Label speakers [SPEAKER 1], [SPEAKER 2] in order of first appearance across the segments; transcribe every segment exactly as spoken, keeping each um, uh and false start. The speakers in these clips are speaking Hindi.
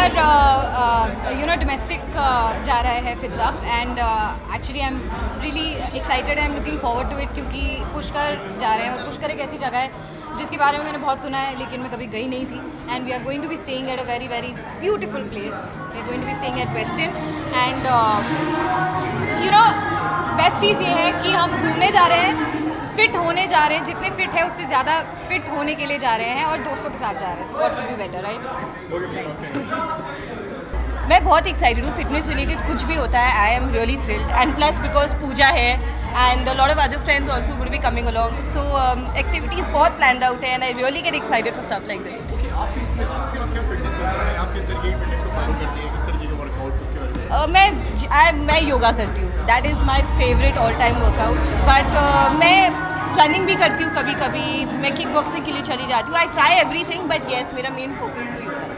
[SPEAKER 1] पुष्कर यू नो डोमेस्टिक जा रहा है fits up and actually I am really excited, I am looking forward to it क्योंकि पुष्कर जा रहे हैं और पुष्कर एक ऐसी जगह है जिसके बारे में मैंने बहुत सुना है लेकिन मैं कभी गई नहीं थी। And we are going to be staying at a very very beautiful place. We are going to be staying at western and you know best चीज़ ये है कि हम घूमने जा रहे हैं, फिट होने जा रहे हैं, जितने फिट है उससे ज़्यादा फिट होने के लिए जा रहे हैं और दोस्तों के साथ जा रहे हैं। So what would be better, right?
[SPEAKER 2] मैं बहुत एक्साइटेड हूँ। फिटनेस रिलेटेड कुछ भी होता है I am really thrilled and plus because Pooja है and lot of other friends also would be coming along, so activities बहुत प्लान्ड आउट है and I really get excited for stuff like this. मैं I, मैं योगा करती हूँ, that is my favourite all time workout, but मैं रनिंग भी करती हूँ कभी कभी, मैं किक बॉक्सिंग के लिए चली जाती हूँ। I try everything but yes मेरा मेन फोकस तो योगा है।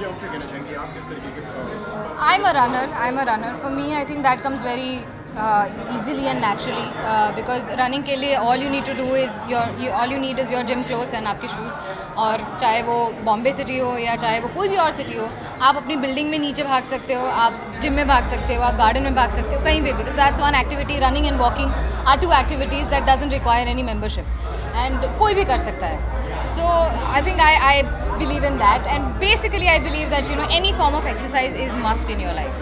[SPEAKER 1] I am a runner, I am a runner. For me I think that comes very easily and naturally uh, because running के लिए all you need to do is your you, all you need is your gym clothes and आपके shoes। और चाहे वो बॉम्बे सिटी हो या चाहे वो कोई भी और सिटी हो, आप अपनी बिल्डिंग में नीचे भाग सकते हो, आप जिम में भाग सकते हो, आप गार्डन में भाग सकते हो, कहीं भी भी। तो that's one activity. Running and walking are two activities that doesn't require any membership and कोई भी कर सकता है। So I think I I believe in that and basically I believe that you know any form of exercise is must in your life.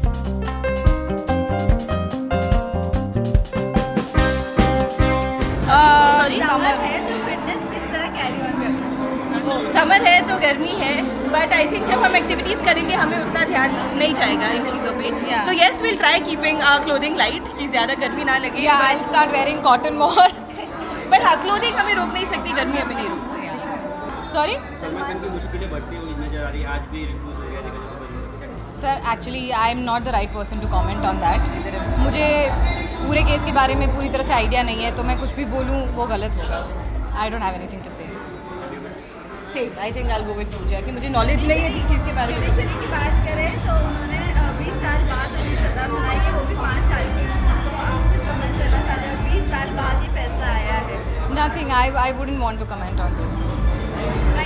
[SPEAKER 3] Summer है तो फिटनेस किस तरह कैरी ऑन करते हैं?
[SPEAKER 2] समर है तो गर्मी है, बट आई थिंक जब हम एक्टिविटीज़ करेंगे हमें उतना ध्यान नहीं जाएगा इन चीज़ों पे।
[SPEAKER 1] yeah.
[SPEAKER 2] तो yes will try keeping clothing light कि ज़्यादा गर्मी ना लगे।
[SPEAKER 1] या I will start wearing cotton more.
[SPEAKER 2] But हाँ, क्लोथिंग हमें रोक नहीं सकती, गर्मी हमें नहीं रोक सकती।
[SPEAKER 1] सॉरी
[SPEAKER 4] सलमान खान की मुश्किलें बढ़ती हुई नजर आ रही है, आज भी रिफ्यूज हो गया।
[SPEAKER 1] Sir actually I am not the right person to comment on that. मुझे पूरे केस के बारे में पूरी तरह से आइडिया नहीं है, तो मैं कुछ भी बोलूँ वो गलत होगा। I don't have anything to say.
[SPEAKER 2] Same I think I will go with Puja कि मुझे नॉलेज नहीं है जिस चीज़ के बारे में।
[SPEAKER 3] जुडिशरी की बात करें तो उन्होंने बीस साल बाद उन्हें सजा सुनाई है, वो भी पाँच साल की। तो आप कुछ कमेंट करना चाहते हैं? बीस साल बाद ये फैसला आया है।
[SPEAKER 1] Nothing, I I wouldn't want to comment on this.